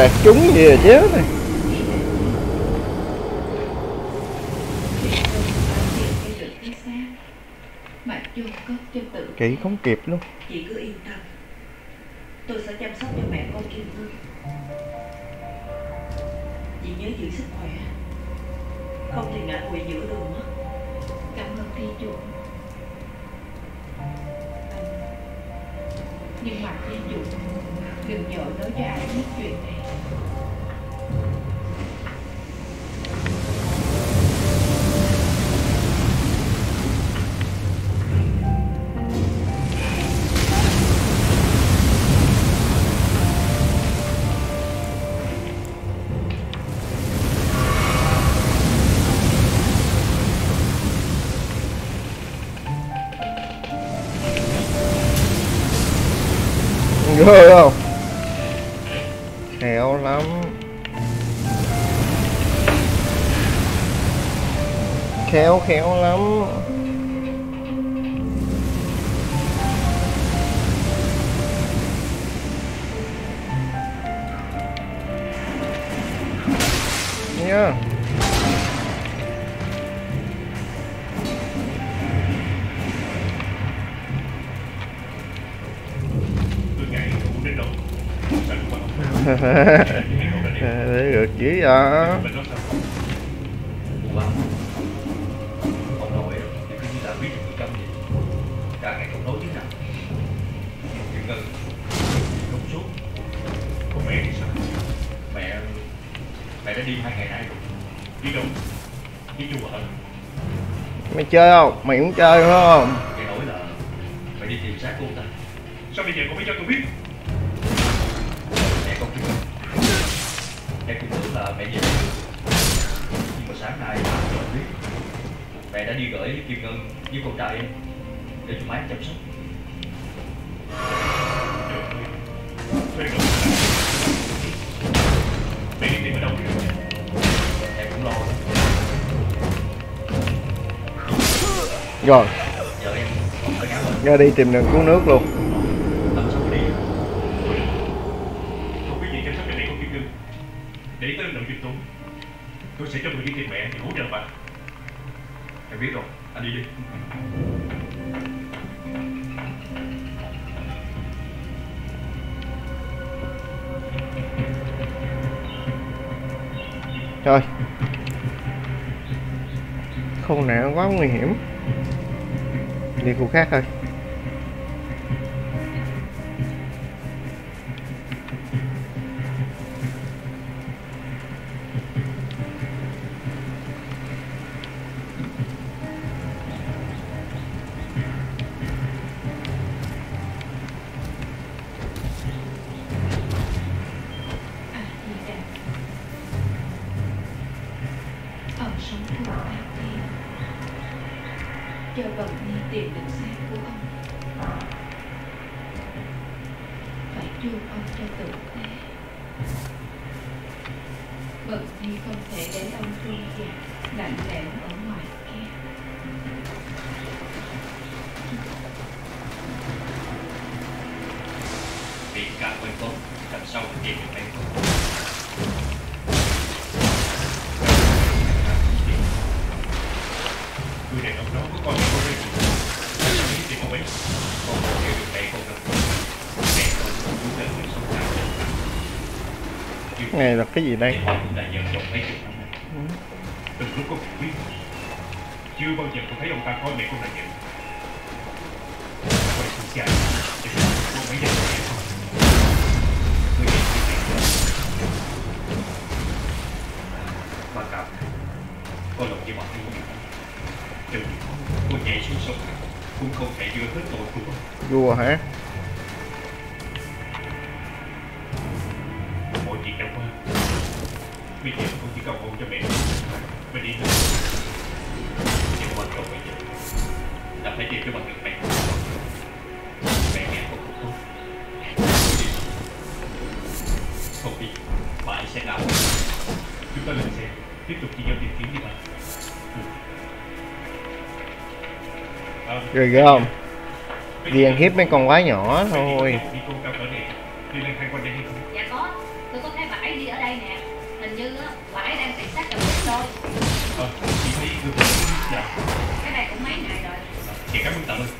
quạt trúng gì rồi chứ này. Kỹ không kịp luôn. Chị cứ yên tâm, tôi sẽ chăm sóc cho mẹ con Kim Ngân. Chị nhớ giữ sức khỏe, không thì ngã quỵ giữa đường mất. Cảm ơn Thi Chủ. Nhưng mà Thi Chủ đừng vội nói cho ai biết chuyện này. Ghê không? Khéo lắm. Khéo khéo lắm. Nha. Để được chứ à. Ông nội thì cứ như là biết được câm gì. Cả ngày không nói chứ nào. Chuyện Ngân không suốt. Còn mẹ thì sao? Mẹ mẹ đã đi hai ngày nay rồi. Đi đâu? Đi chùa hả? Mày chơi không? Mày cũng chơi phải không? Mẹ nói là mày đi tìm xác cô ta. Sao bây giờ con mới cho tôi biết? Mẹ con Kim Ngân. Mẹ cũng tưởng là mẹ về. Nhưng mà sáng nay mẹ biết mẹ đã đi gửi Kim Ngân với con trai em để cho má chăm sóc. Trời ơi, mẹ đi tìm ở đâu? Em cũng lo đó. Rồi. Giờ em ở nhà rồi. Ra đi tìm đường cứu nước luôn. Làm sao đi? Không có gì chăm sóc cho mẹ con Kim Ngân. Để tới lượng giùm tôi. Tôi sẽ cho người đi tìm mẹ để hỗ trợ bà. Em biết rồi, anh đi đi. Thôi. Khu nào quá nguy hiểm. Đi khu khác thôi. Cho Bận Nhi tìm được xác của ông. Phải chôn ông cho tử tế. Bận Nhi không thể để ông trôi dạt lạnh lẽo ở ngoài kia. Biển cả quanh tốt, làm sao để tìm được em không? Người đàn ông đó có con mẹ con đây. Sao biết tìm ông ấy? Con có hiểu được mẹ con đâu. Mẹ con cũng là người sống thẳng chân thẳng. Cái này là cái gì đây? Là vợ chồng mấy chục năm nay. Từ lúc con biết, chưa bao giờ tôi thấy ông ta coi mẹ con là vợ. Quay xuống chạy, để xem con mấy giây mẹ con. Người nhìn như vậy. Bà cảm con lòng như bọn đi. Từ cô nhảy xuống sông cũng không thể đưa hết tội của con. Vua hả? Mọi chuyện đã qua. Bây giờ con chỉ cầu mong cho mẹ mẹ đi thôi. Nhưng mà không bây giờ là phải tìm cho bằng được mẹ. Mẹ nghe con không tốt. Không đi, mãi sẽ nào. Chúng ta lên xe, tiếp tục đi nhau tìm kiếm đi bạn. Rồi ghê không? Đi ăn hiếp mấy con quái nhỏ thôi. Đi cô cao cỡ này, đi lên khai quan đây đi. Dạ có. tôi có thấy bà ấy đi ở đây nè. Hình như á, bà ấy đang tìm xác chồng chết rồi. Ờ, chị thấy người phụ nữ dạ. Cái này cũng mấy ngày rồi. Chị cảm ơn tạm ơn.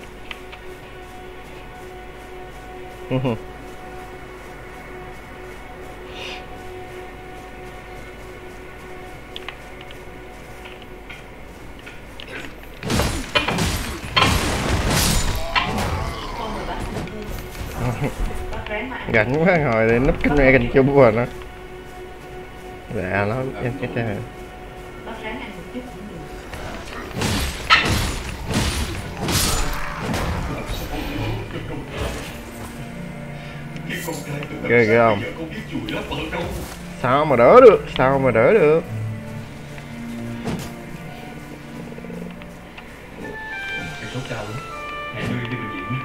Gạnh quá ngồi để núp cái mẹ canh chung rồi nó. Dạ nó em chết rồi. Ghê ghê không? Sao mà đỡ được? Sao mà đỡ được? Cái sốt cao lắm. Hãy đưa đi bệnh viện nhé.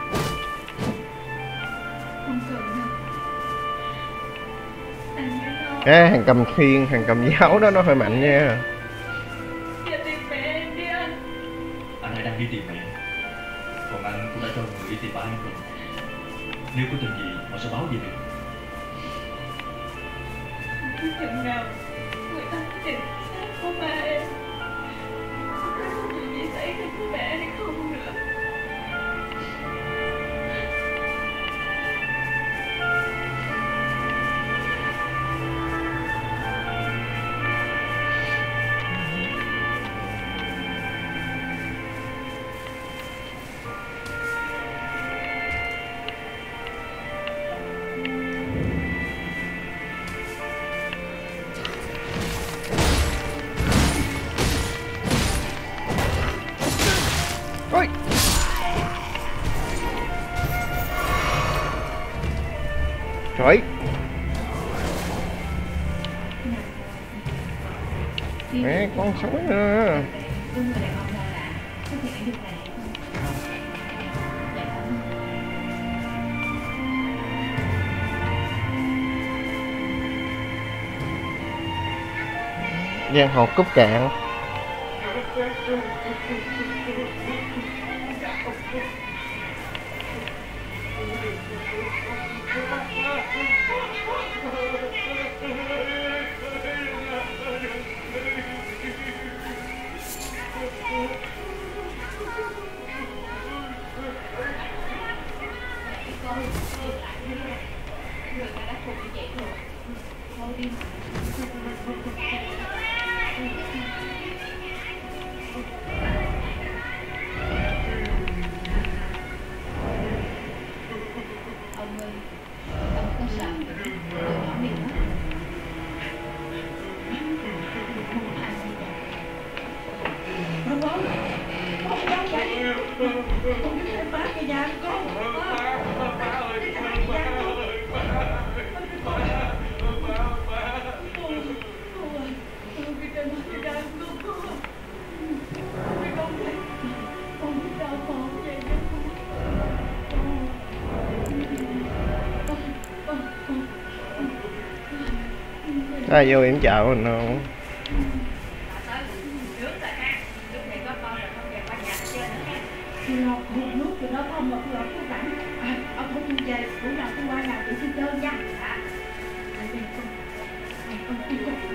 Không cần đâu. Anh nhớ nó. Cái hàng cầm khiên, hàng cầm giáo đó nó hơi mạnh nha. Giờ tìm mẹ em đi anh. Anh ấy đang đi tìm mẹ. Còn anh cũng đã cho người đi tìm ba em rồi. Nếu có chuyện gì họ sẽ báo về mình. Chừng nào người ta tìm xác của ba em. Chuyện gì xảy ra với mẹ hay không nữa. Ôi. Trời. Mẹ con sói nữa. Giang hồ cúp cạn. Ai vô em chào mình không? Hút nước từ đó không mà cứ ở cái cảnh à, ông không chung chơi bữa nào tôi qua nhà chị chơi chơi nha. À, anh đi con, anh con đi con.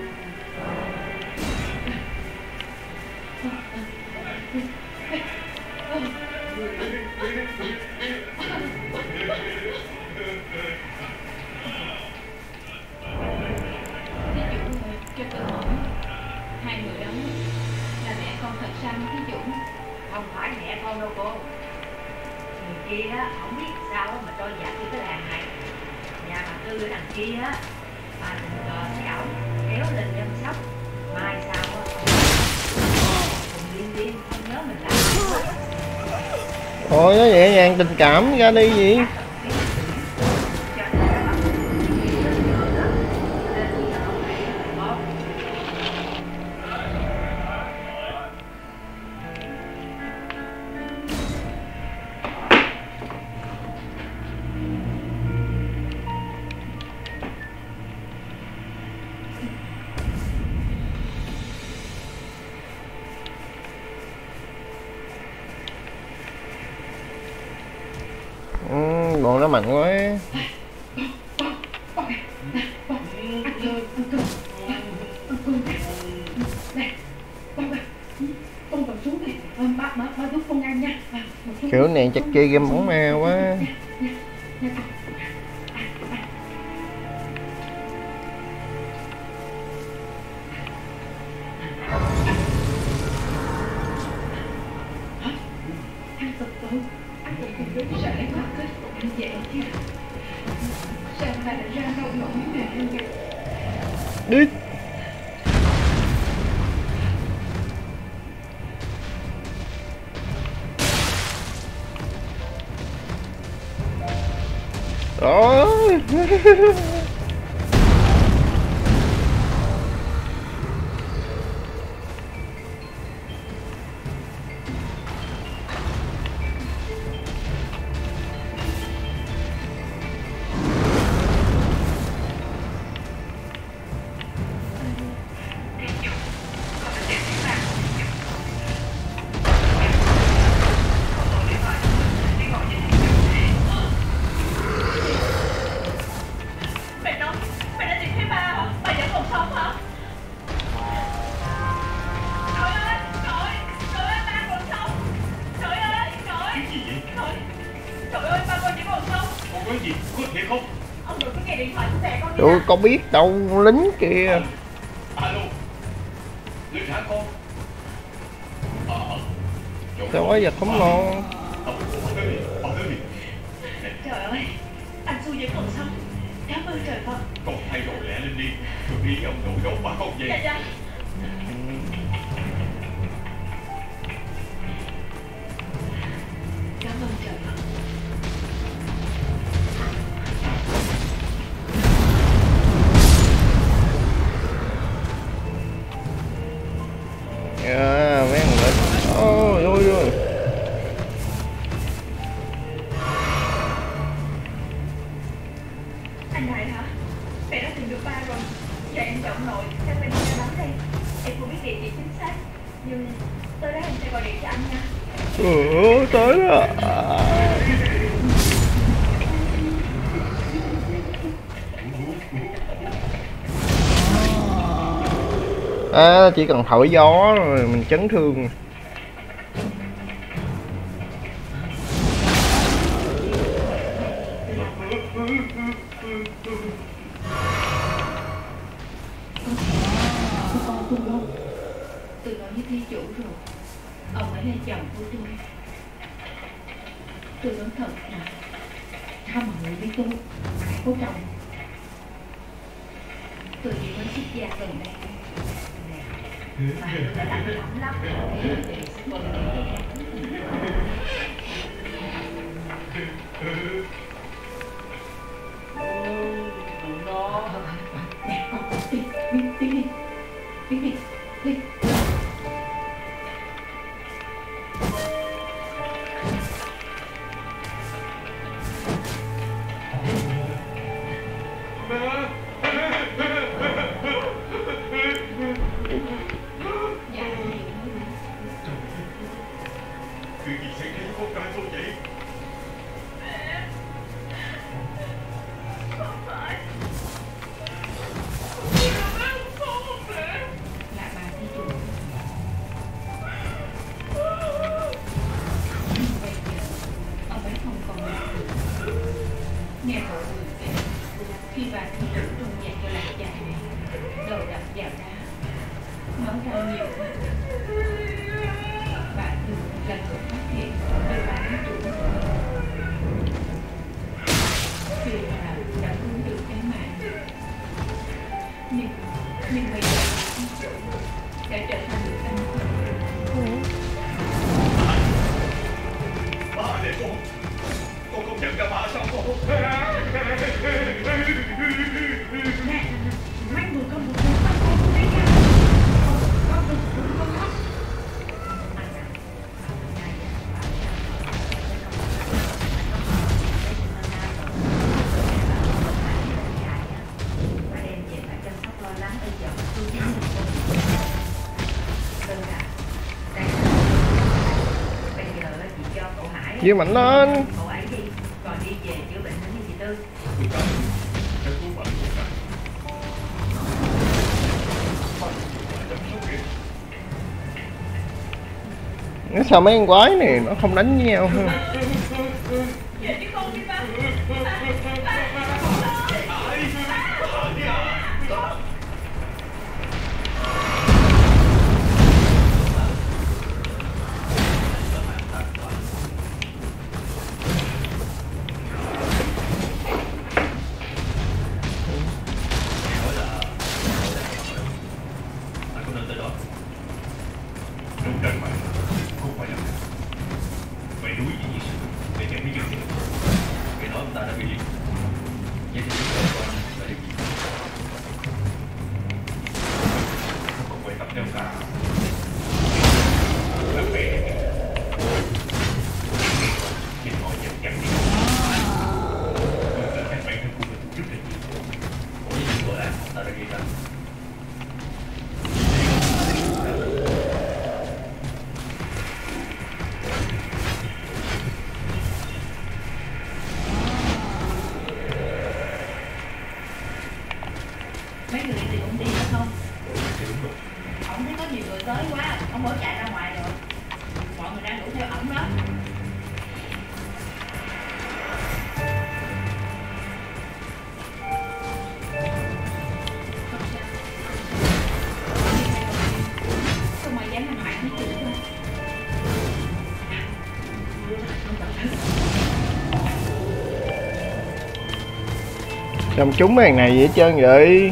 Cho tôi hỏi, hai người đó là mẹ con thật sanh thí chủ? Không phải mẹ con đâu cô. Người kia á, không biết sao mà trôi dạt như cái làng này. Nhà bà Tư ở đằng kia á, bà tình cờ xảo kéo lên chăm sóc. Mai sao á, cùng liên liên không nhớ mình làm gì hết. Thôi nó nhẹ nhàng tình cảm ra đi gì. Ừ, bọn nó mạnh quá. Kiểu này chắc chơi game bóng ma quá. Đi. Đó. Tôi có biết đâu lính kìa. Alo. Lính hả con? Sao quá giờ không ngon. Trời ơi, anh Xui vẫn còn sống. Cảm ơn trời Phật. Con thay đồ lẹ lên đi, rồi đi ông nội đón bà con về. Dạ dạ. Cảm ơn trời Phật. À, mấy thằng lính. Ôi ôi ôi. Anh Đại hả? Mẹ đã tìm được ba rồi. Giờ em chọn nội, theo bên ra đón đây. Em không biết địa chỉ chính xác, nhưng tới đó em sẽ gọi điện cho anh nha. Ừ, tới rồi. À, chỉ cần thổi gió rồi mình chấn thương. Tôi nói với thí chủ rồi, ông ấy là chồng của tôi. Tôi nói thật là sao mà người với tôi ai có chồng. Tôi chỉ mới xuất gia gần đây. Mà tôi đã lặng lỏng lắm. Nè con, đi, đi, đi đi. Đi đi, đi. Chuyện gì xảy ra với con trai tôi vậy? Không phải. Là bà thí chủ. Bây giờ ông ấy không còn là được. Nghe mọi người kể, khi bà thí chủ trong nhà cho lạc chạy này, đầu đập vào đá, máu ra nhiều hơn. Bà thường là người phát hiện về bà thí chủ. Tuy là đã cứu được cái mạng, nhưng nhưng bây giờ thí chủ đã trở thành một anh hùng. Ba này con, con không nhận ra ba sao con? Nè, mấy người con một người bắt con đây nha. Con đừng đừng con khóc. Dư mạnh lên. Cậu ấy đi, còn đi về chữa bệnh đến chị Tư. Nó sao mấy con quái này nó không đánh với nhau ha? Mấy người thì cũng đi được không? Ổng thấy có nhiều người tới quá, ông bỏ chạy ra ngoài rồi. Mọi người đang đuổi theo ổng đó. Không ai dám làm hại với chị đâu. Trong chúng mấy thằng này vậy hết trơn vậy.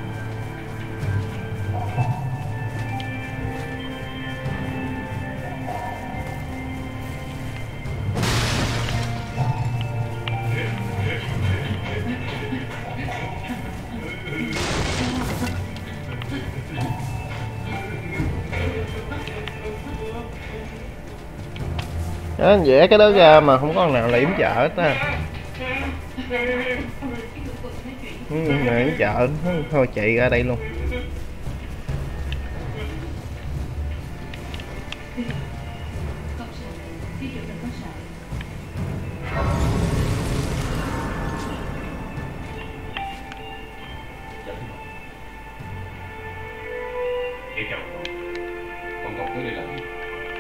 Đó, vẽ cái đó ra mà không có con nào liễm chợ hết ta. Ừ, liễm chợ thôi chạy ra đây luôn. Không sợ, ví dụ đừng có sợ. Để chào con. Con còn tới đây làm gì?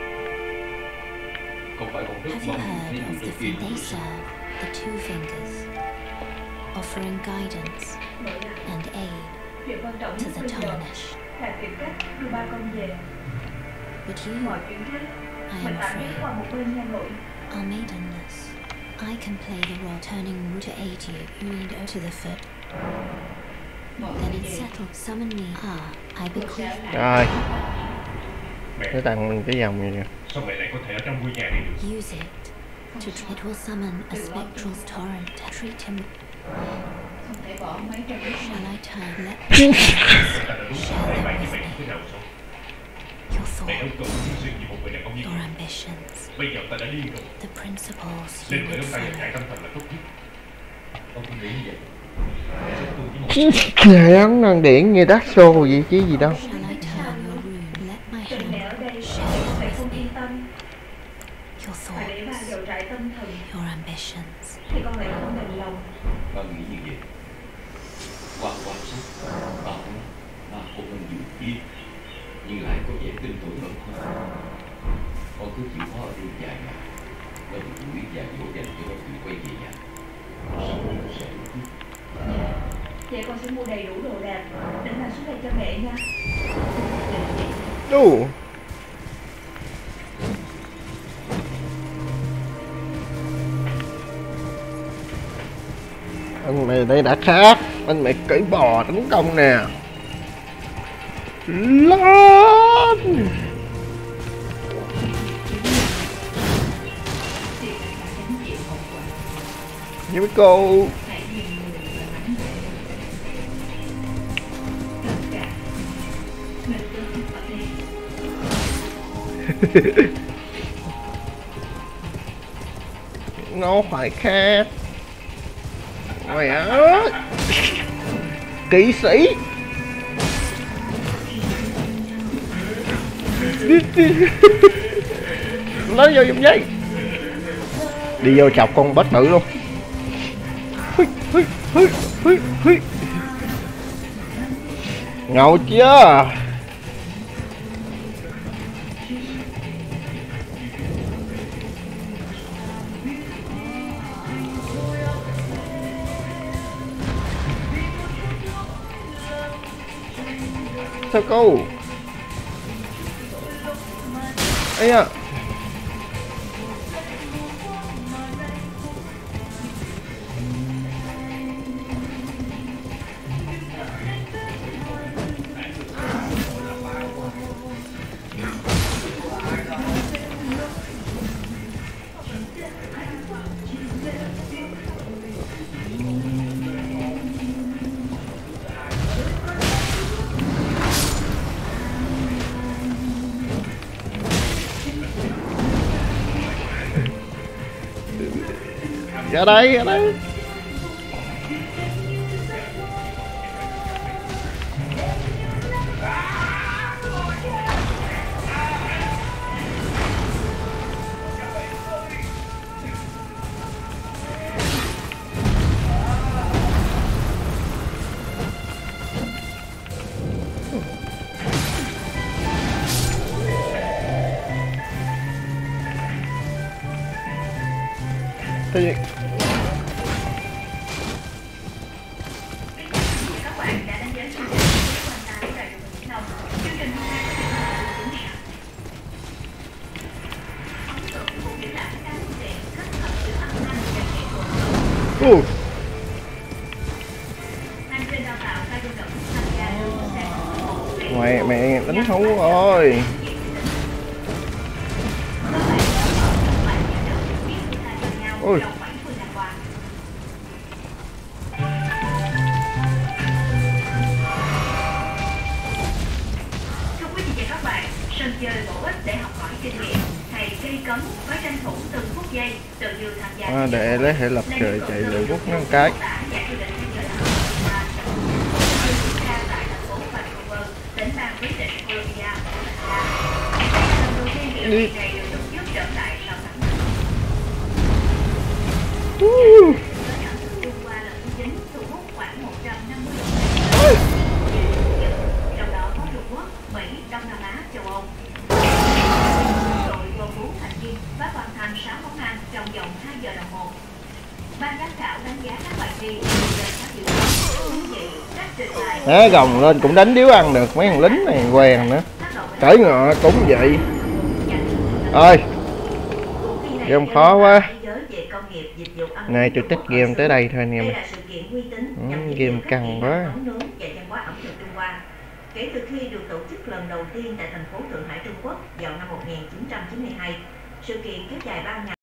Không phải con rất Have you mong heard thấy of những the cái kia. thing they serve, the two fingers, offering guidance and aid Điều quan trọng to nhất the bây giờ tarnished? là tìm cách đưa ba con về. But you, Mọi chuyện khác I mình am tạm gác qua afraid, một bên nha nội. are maidenless. I can play the role turning root to aid you, you need to the foot. Then it's settled. Summon me. Ah, I bequeath. Rồi, Mẹ, cái tặng mình cái vòng gì nè. sao mẹ lại có thể ở trong ngôi nhà này được? Use it to tr- it will summon a spectral torrent. Treat him. Không thể bỏ mấy trong lúc này. Shall I turn? Let Ta đã đúng share mẹ them bạn như with vậy me. thế nào sao? Your Mẹ không thought, cần hy sinh vì một người đàn ông như your tôi. ambitions, Bây giờ ta đã điên rồi. the principles you Nên người would ông ta dành follow. chạy tâm thần là tốt nhất. Con không nghĩ như vậy. Mẹ sẽ tôi chỉ một Trời ơi, năng điện như Dark Souls gì chứ gì đâu. Shall I turn your rune? Let my Tình mẹ ở hand đây share mẹ with không me. yên tâm. Your Phải để ba thoughts, vào trại tâm thần your ambitions. thì con lại không đành lòng. Ba nghĩ như vậy. Qua quan sát, ba nói, ba cô hơn nhiều kia, nhưng lại có vẻ tin tưởng hơn con. Con cứ chịu khó ở đây vài ngày, rồi đuổi và dỗ dành cho con tự quay về nhà. Sau đó nó sẽ đúng chứ. Vậy con sẽ mua đầy đủ đồ đạc để mang xuống đây cho mẹ nha. Đủ. Anh mày đây đã khác. Anh mày cưỡi bò tấn công nè. Lên. Như mấy cô. Nó phải khác. Mẹ kỵ sĩ. Lấy vô dùng dây. Đi vô chọc con bất tử luôn. Hui, hui, hui, hui, hui. Ngầu chưa? sao cô ấy à. Ra đây, ra đây. Cái gì? Uh. Mẹ mẹ đánh thú rồi. Ôi. Thưa quý vị và các bạn, sân chơi bổ ích để học hỏi kinh nghiệm. Thầy gây cấm với tranh thủ từng phút giây tự do tham gia. À, để lấy hệ lập trời chạy lượn quốc nó cái. Đi. Uh. Trong đó có Trung Quốc, Mỹ, Đông Nam Á, châu Âu. Đội gồm bốn thành viên và hoàn thành sáu món ăn trong vòng hai giờ đồng hồ. Ban giám khảo đánh giá các bài thi Đấy, gồng lên cũng đánh điếu ăn được, mấy thằng lính này quen nữa. Cởi ngựa cũng vậy. Ơi, game khó quá. Này tôi tích game tới đây thôi anh em. Ừ, game căng quá. Kể từ khi được tổ chức lần đầu tiên tại thành phố Thượng Hải, Trung Quốc vào năm một nghìn chín trăm chín mươi hai, sự kiện kéo dài ba ngày.